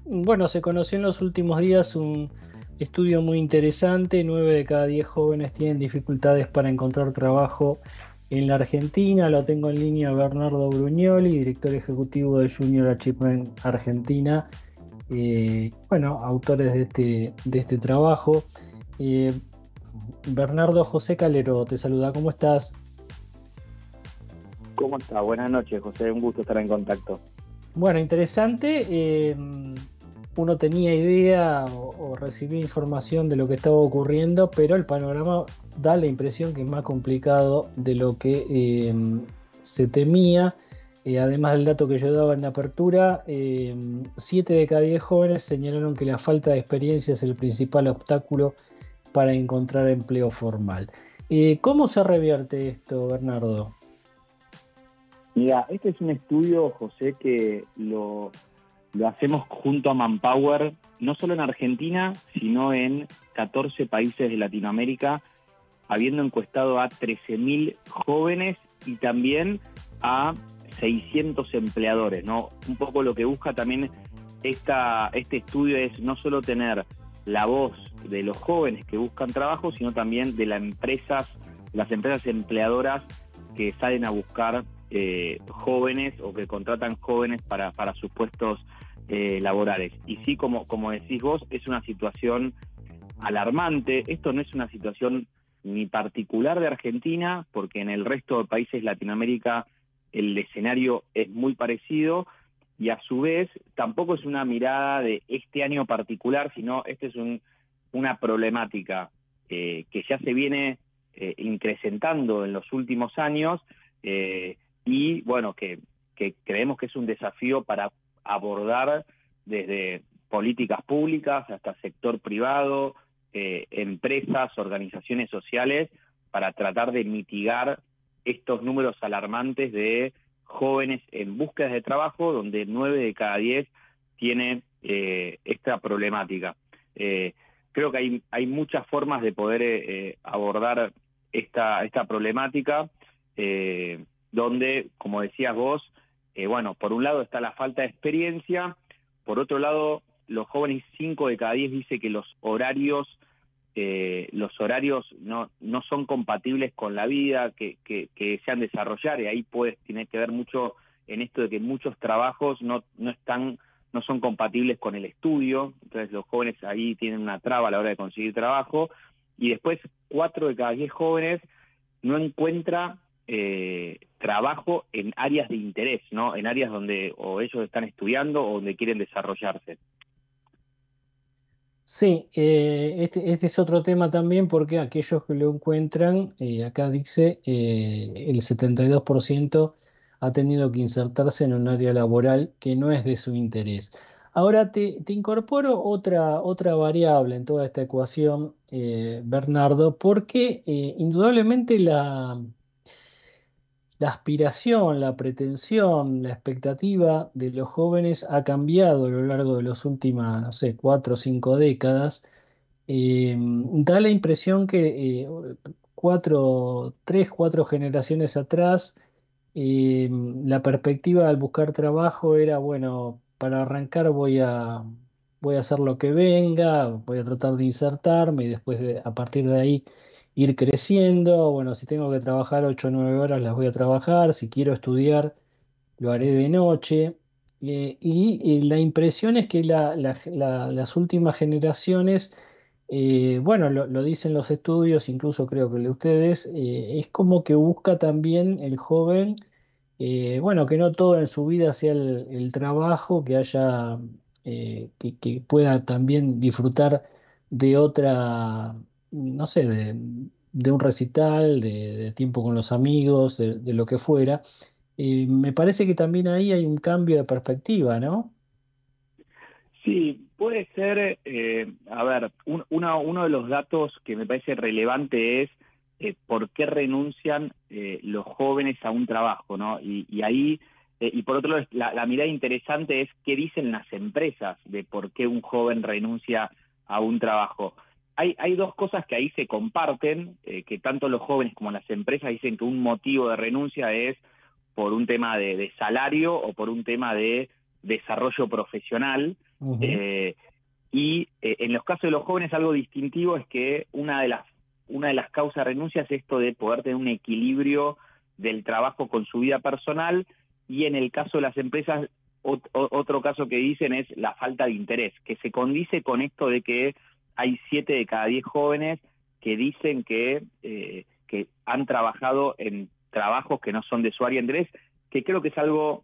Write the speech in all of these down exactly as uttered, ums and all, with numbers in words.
Bueno, se conoció en los últimos días un estudio muy interesante. Nueve de cada diez jóvenes tienen dificultades para encontrar trabajo en la Argentina. Lo tengo en línea a Bernardo Brugnoli, director ejecutivo de Junior Achievement Argentina. Eh, bueno, autores de este, de este trabajo. Eh, Bernardo, José Calero te saluda, ¿cómo estás? ¿Cómo está? Buenas noches, José. Un gusto estar en contacto. Bueno, interesante. eh, uno tenía idea o, o recibía información de lo que estaba ocurriendo, pero el panorama da la impresión que es más complicado de lo que eh, se temía. Eh, además del dato que yo daba en la apertura, eh, siete de cada diez jóvenes señalaron que la falta de experiencia es el principal obstáculo para encontrar empleo formal. Eh, ¿cómo se revierte esto, Bernardo? Mira, este es un estudio, José, que lo, lo hacemos junto a Manpower, no solo en Argentina, sino en catorce países de Latinoamérica, habiendo encuestado a trece mil jóvenes y también a seiscientos empleadores, ¿no? Un poco lo que busca también esta, este estudio es no solo tener la voz de los jóvenes que buscan trabajo, sino también de las empresas, las empresas empleadoras que salen a buscar eh, jóvenes o que contratan jóvenes para, para sus puestos eh, laborales. Y sí, como, como decís vos, es una situación alarmante. Esto no es una situación ni particular de Argentina, porque en el resto de países de Latinoamérica el escenario es muy parecido, y a su vez tampoco es una mirada de este año particular, sino este es un, una problemática eh, que ya se viene eh, incrementando en los últimos años, eh, y bueno, que, que creemos que es un desafío para abordar desde políticas públicas hasta sector privado, eh, empresas, organizaciones sociales, para tratar de mitigar estos números alarmantes de jóvenes en búsqueda de trabajo, donde nueve de cada diez tiene eh, esta problemática. Eh, creo que hay, hay muchas formas de poder eh, abordar esta, esta problemática, eh, donde, como decías vos, eh, bueno, por un lado está la falta de experiencia, por otro lado, los jóvenes, cinco de cada diez dice que los horarios eh, los horarios no, no son compatibles con la vida que, que, que desean desarrollar, y ahí puede tener que ver mucho en esto de que muchos trabajos no, no están, no son compatibles con el estudio. Entonces los jóvenes ahí tienen una traba a la hora de conseguir trabajo, y después cuatro de cada diez jóvenes no encuentra eh, trabajo en áreas de interés, ¿no? En áreas donde o ellos están estudiando o donde quieren desarrollarse. Sí, eh, este, este es otro tema también porque aquellos que lo encuentran, eh, acá dice, eh, el setenta y dos por ciento ha tenido que insertarse en un área laboral que no es de su interés. Ahora te, te incorporo otra, otra variable en toda esta ecuación, eh, Bernardo, porque eh, indudablemente la, la aspiración, la pretensión, la expectativa de los jóvenes ha cambiado a lo largo de las últimas, no sé, cuatro o cinco décadas. Eh, da la impresión que eh, cuatro, tres, cuatro generaciones atrás, eh, la perspectiva al buscar trabajo era, bueno, para arrancar voy a, voy a hacer lo que venga, voy a tratar de insertarme y después de- a partir de ahí ir creciendo. Bueno, si tengo que trabajar ocho o nueve horas, las voy a trabajar. Si quiero estudiar, lo haré de noche. Eh, y, y la impresión es que la- la- la- las últimas generaciones, eh, bueno, lo, lo dicen los estudios, incluso creo que el de ustedes, eh, es como que busca también el joven, eh, bueno, que no todo en su vida sea el, el trabajo, que haya, eh, que, que pueda también disfrutar de otra, no sé, de, de un recital, de, de tiempo con los amigos, de de lo que fuera. Eh, me parece que también ahí hay un cambio de perspectiva, ¿no? Sí, puede ser, eh, a ver, un- uno, uno de los datos que me parece relevante es eh, por qué renuncian eh, los jóvenes a un trabajo, ¿no? Y, y ahí, eh, y por otro lado, la, la mirada interesante es qué dicen las empresas de por qué un joven renuncia a un trabajo. Hay, hay dos cosas que ahí se comparten, eh, que tanto los jóvenes como las empresas dicen que un motivo de renuncia es por un tema de, de salario o por un tema de desarrollo profesional. Ujú. eh, y eh, en los casos de los jóvenes algo distintivo es que una de las, una de las causas de renuncia es esto de poder tener un equilibrio del trabajo con su vida personal, y en el caso de las empresas, ot, otro caso que dicen es la falta de interés, que se condice con esto de que hay siete de cada diez jóvenes que dicen que, eh, que han trabajado en trabajos que no son de su área de interés, que creo que es algo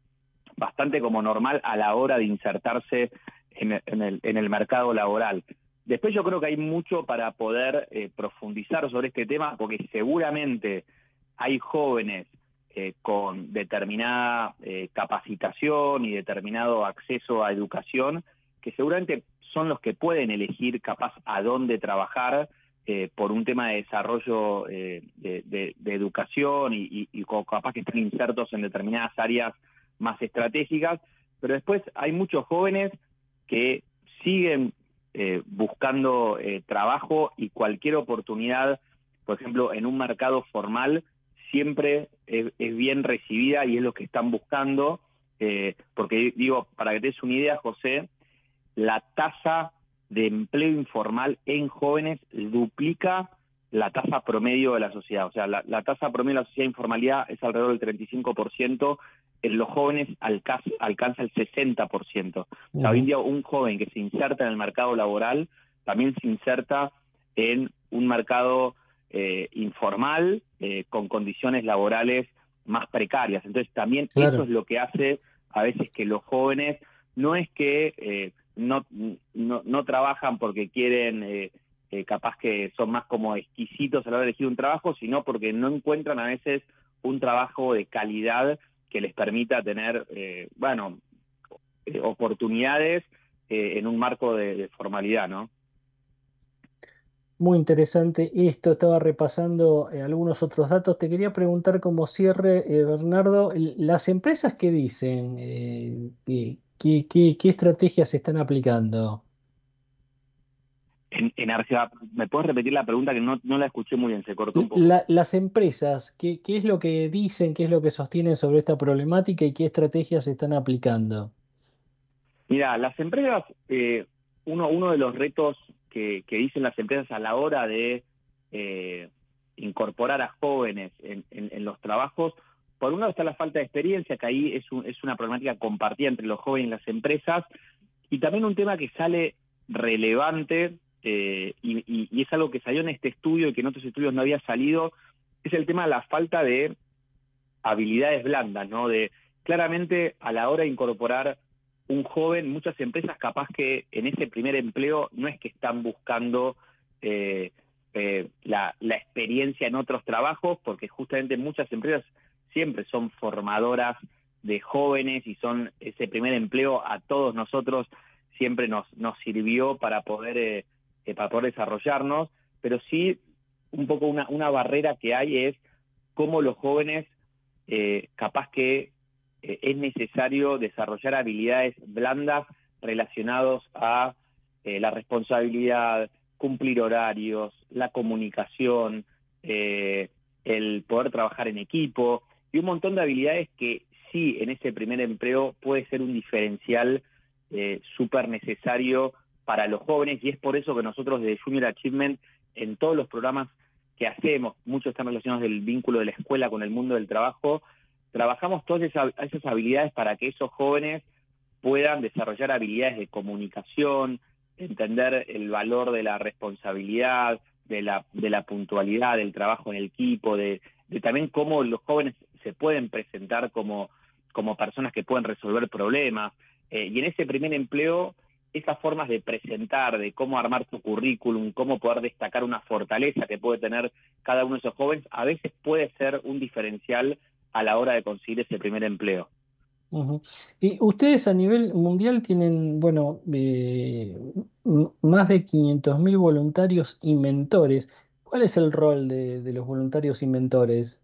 bastante como normal a la hora de insertarse en el, en el, en el mercado laboral. Después yo creo que hay mucho para poder eh, profundizar sobre este tema, porque seguramente hay jóvenes eh, con determinada eh, capacitación y determinado acceso a educación, que seguramente son los que pueden elegir capaz a dónde trabajar eh, por un tema de desarrollo eh, de, de, de educación y, y, y capaz que están insertos en determinadas áreas más estratégicas, pero después hay muchos jóvenes que siguen eh, buscando eh, trabajo, y cualquier oportunidad, por ejemplo, en un mercado formal, siempre es, es bien recibida y es lo que están buscando, eh, porque digo, para que te des una idea, José, la tasa de empleo informal en jóvenes duplica la tasa promedio de la sociedad. O sea, la, la tasa promedio de la sociedad de informalidad es alrededor del treinta y cinco por ciento, en los jóvenes alcanza, alcanza el sesenta por ciento. O sea, hoy en día un joven que se inserta en el mercado laboral también se inserta en un mercado eh, informal eh, con condiciones laborales más precarias. Entonces también Claro. eso es lo que hace a veces que los jóvenes, no es que eh, no, no, no trabajan porque quieren... Eh, Eh, capaz que son más como exquisitos a la hora de elegir un trabajo, sino porque no encuentran a veces un trabajo de calidad que les permita tener, eh, bueno, eh, oportunidades eh, en un marco de, de formalidad, ¿no? Muy interesante esto. Estaba repasando eh, algunos otros datos. Te quería preguntar como cierre, eh, Bernardo, el- las empresas que dicen, eh, que- que- que- qué estrategias se están aplicando. En, en Arcia, ¿me puedes repetir la pregunta que no, no la escuché muy bien, se cortó un poco? La- las empresas, ¿qué, qué es lo que dicen, qué es lo que sostienen sobre esta problemática y qué estrategias se están aplicando? Mira, las empresas, eh, uno, uno de los retos que, que dicen las empresas a la hora de eh, incorporar a jóvenes en, en, en los trabajos, por un lado está la falta de experiencia, que ahí es, un, es una problemática compartida entre los jóvenes y las empresas, y también un tema que sale relevante, eh, y, y, y es algo que salió en este estudio y que en otros estudios no había salido, es el tema de la falta de habilidades blandas, ¿no? De claramente a la hora de incorporar un joven, muchas empresas capaz que en ese primer empleo no es que están buscando eh, eh, la, la experiencia en otros trabajos, porque justamente muchas empresas siempre son formadoras de jóvenes y son ese primer empleo a todos nosotros siempre nos, nos sirvió para poder, eh, eh, para poder desarrollarnos, pero sí un poco una, una barrera que hay es cómo los jóvenes eh, capaz que eh, es necesario desarrollar habilidades blandas relacionadas a eh, la responsabilidad, cumplir horarios, la comunicación, eh, el poder trabajar en equipo y un montón de habilidades que sí en ese primer empleo puede ser un diferencial eh, súper necesario para los jóvenes, y es por eso que nosotros desde Junior Achievement en todos los programas que hacemos, muchos están relacionados del vínculo de la escuela con el mundo del trabajo, trabajamos todas esas, esas habilidades para que esos jóvenes puedan desarrollar habilidades de comunicación, entender el valor de la responsabilidad, de la, de la puntualidad, del trabajo en el equipo, de, de también cómo los jóvenes se pueden presentar como, como personas que pueden resolver problemas. Eh, y en ese primer empleo, esas formas de presentar, de cómo armar tu currículum, cómo poder destacar una fortaleza que puede tener cada uno de esos jóvenes, a veces puede ser un diferencial a la hora de conseguir ese primer empleo. Ujú. Y ustedes a nivel mundial tienen, bueno, eh, m- más de quinientos mil voluntarios y mentores. ¿Cuál es el rol de, de los voluntarios y mentores?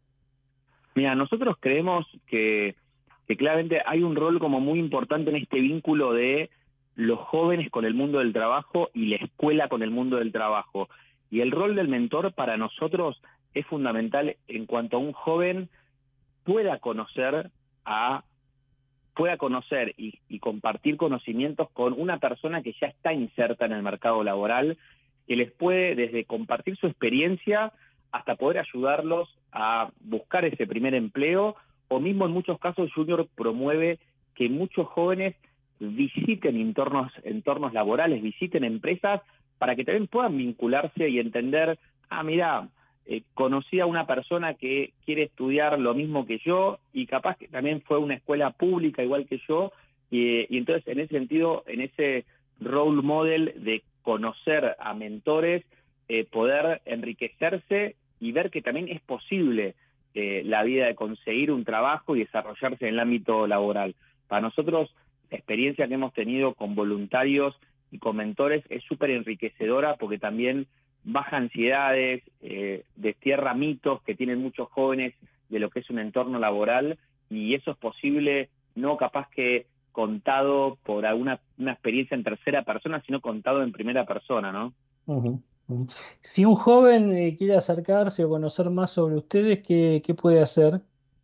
Mira, nosotros creemos que, que claramente hay un rol como muy importante en este vínculo de los jóvenes con el mundo del trabajo y la escuela con el mundo del trabajo. Y el rol del mentor para nosotros es fundamental en cuanto a un joven pueda conocer a pueda conocer y, y compartir conocimientos con una persona que ya está inserta en el mercado laboral, que les puede desde compartir su experiencia hasta poder ayudarlos a buscar ese primer empleo, o mismo en muchos casos Junior promueve que muchos jóvenes visiten entornos, entornos laborales, visiten empresas, para que también puedan vincularse y entender, ah, mira, eh, conocí a una persona que quiere estudiar lo mismo que yo y capaz que también fue a una escuela pública igual que yo, y, y entonces en ese sentido, en ese role model de conocer a mentores, eh, poder enriquecerse y ver que también es posible eh, la vida de conseguir un trabajo y desarrollarse en el ámbito laboral. Para nosotros, la experiencia que hemos tenido con voluntarios y con mentores es súper enriquecedora, porque también baja ansiedades, eh, destierra mitos que tienen muchos jóvenes de lo que es un entorno laboral, y eso es posible no capaz que contado por alguna una experiencia en tercera persona, sino contado en primera persona, ¿no? Ujú, ujú. Si un joven eh, quiere acercarse o conocer más sobre ustedes, ¿qué, qué puede hacer?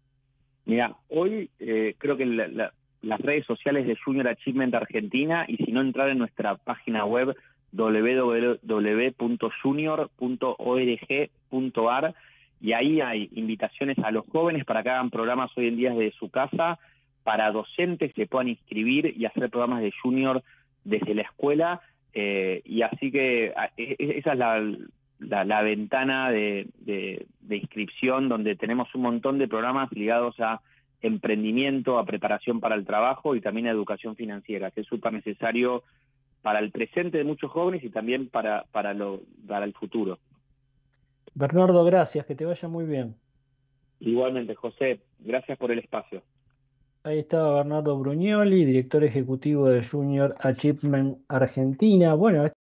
Mira, hoy eh, creo que la, la, las redes sociales de Junior Achievement Argentina, y si no, entrar en nuestra página web w w w punto junior punto org punto a r, y ahí hay invitaciones a los jóvenes para que hagan programas hoy en día desde su casa, para docentes que puedan inscribir y hacer programas de Junior desde la escuela, eh, y así que a, e, e, esa es la, la, la ventana de, de, de inscripción, donde tenemos un montón de programas ligados a emprendimiento, a preparación para el trabajo y también a educación financiera, que es súper necesario para el presente de muchos jóvenes y también para, para, lo, para el futuro. Bernardo, gracias, que te vaya muy bien. Igualmente, José, gracias por el espacio. Ahí estaba Bernardo Brugnoli, director ejecutivo de Junior Achievement Argentina. Bueno,